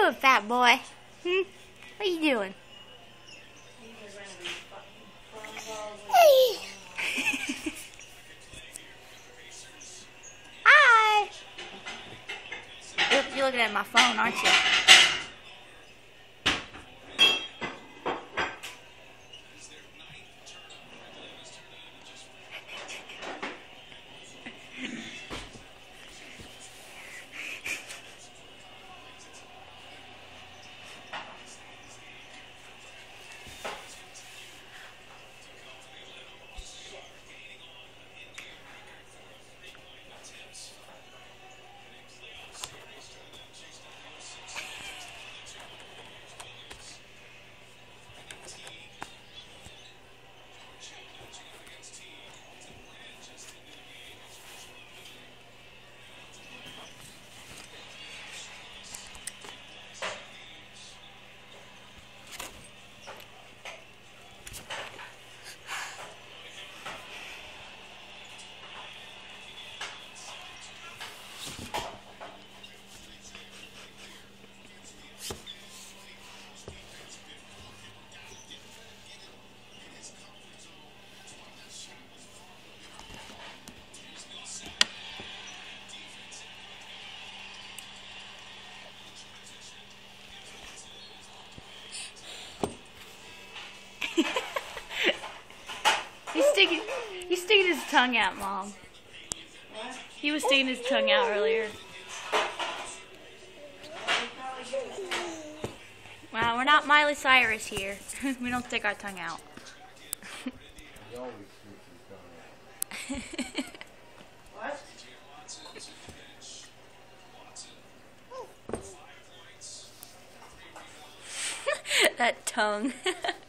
doing, fat boy? Hmm? What are you doing? Hi! You're looking at my phone, aren't you? He's sticking his tongue out, Mom. He was sticking his tongue out earlier. Wow, we're not Miley Cyrus here. We don't stick our tongue out. That tongue.